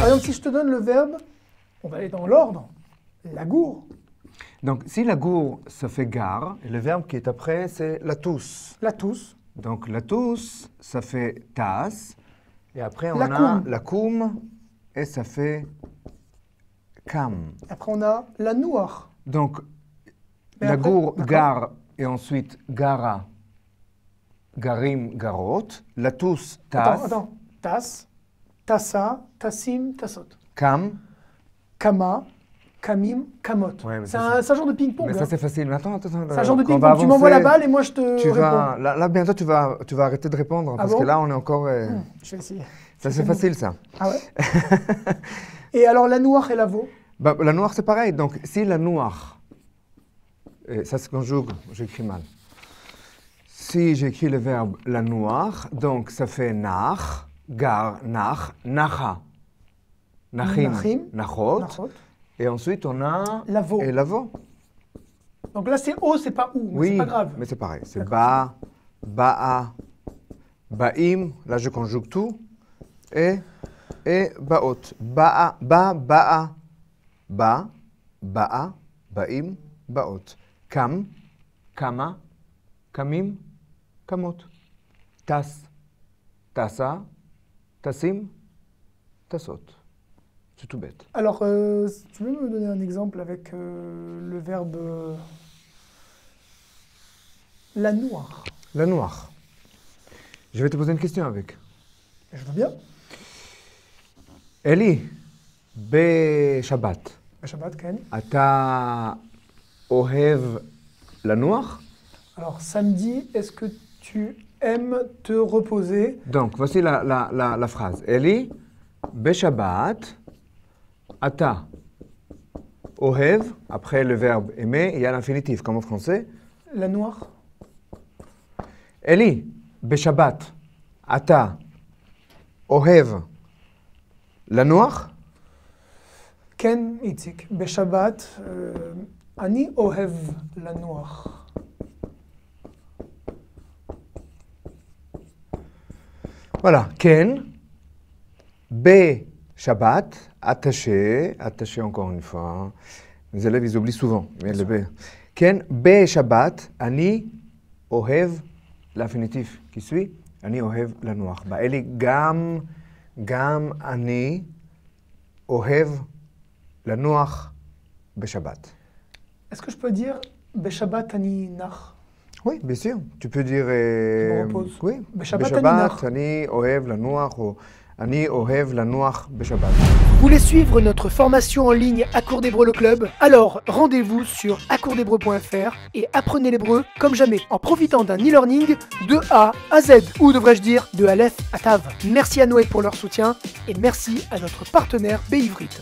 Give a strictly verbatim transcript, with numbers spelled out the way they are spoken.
exemple, si je te donne le verbe, on va aller dans l'ordre, lagour. Donc, si lagour, ça fait gare, et le verbe qui est après, c'est la tousse. La tousse. Donc, la tousse, ça fait tasse. Et après, on La a coum. la coum, et ça fait cam. Après, on a la noire. Donc, Mais lagour, après- gare, et ensuite gara, garim, garot. La tousse, tasse. Attends, attends. Tas, tassa, tassim, tassot. Cam. Kama, kamim, kamot. Ouais, mais c'est ça, un, c'est un genre de ping-pong. Mais hein. ça, c'est facile. Mais attends, attends. C'est un genre de quand on va ping-pong. Tu m'envoies la avancer, balle et moi je te Tu réponds. vas, là, là, bientôt, tu vas, tu vas arrêter de répondre. parce bon que là, on est encore... euh, Hum, je vais essayer. Ça, c'est facile, ça. Ah ouais. Et alors la noire et la veau? Bah, la noire, c'est pareil. Donc, si la noire... Et ça se conjugue, j'écris mal. Si j'écris le verbe la noire, donc ça fait nach, gar, nach, nacha. Nachim, Nachim, nachot. Nachot. Et ensuite, on a... La veau. Et la veau. Donc là c'est o, c'est pas ou, mais Oui, c'est pas grave. mais c'est pareil. C'est ba, ba'a, ba'im. Là, je conjugue tout. Et, et ba'ot. Ba'a, ba, ba'a, ba, ba'a, ba'im, ba'ot. Kam, kama, kamim, kamot. Tas, tassa, tassim, tassot. C'est tout bête. Alors, euh, tu veux me donner un exemple avec euh, le verbe euh, la noire? La noire. Je vais te poser une question avec. Je veux bien. Eli, בשבת, Shabbat, Ken. אתה אוהב לנוח? Alors, samedi, est-ce que tu aimes te reposer? Donc, voici la, la, la, la phrase. Eli, בשבת, אתה אוהב, après le verbe aimer, il y a l'infinitif, comme en français. La noire? Eli, בשבת, אתה אוהב לנוח? Ken, Itzik. Beshabbat, euh, ani ohev la noire. Voilà, Ken, בשבת, attaché, attaché encore une fois. Les élèves, ils oublient souvent. Mais le B. Ken, בשבת, אני אוהב, l'infinitif qui suit, אני אוהב לנוח. באלי, גם, גם אני אוהב לנוח בשבת. Est-ce que je peux dire Beshabbat, ani nach? Oui, bien sûr. Tu peux dire... euh, Je me repose. Oui. בשבת אני בשבת, נח. אני אוהב לנוח, ou אני אוהב לנוח בשבת. Vous voulez suivre notre formation en ligne à Cours d'Hébreu le club? Alors rendez-vous sur acoursdhébreu point f r et apprenez l'hébreu comme jamais en profitant d'un e-learning de A à Z, ou devrais-je dire de Aleph à Tav. Merci à Noé pour leur soutien et merci à notre partenaire Beivrit.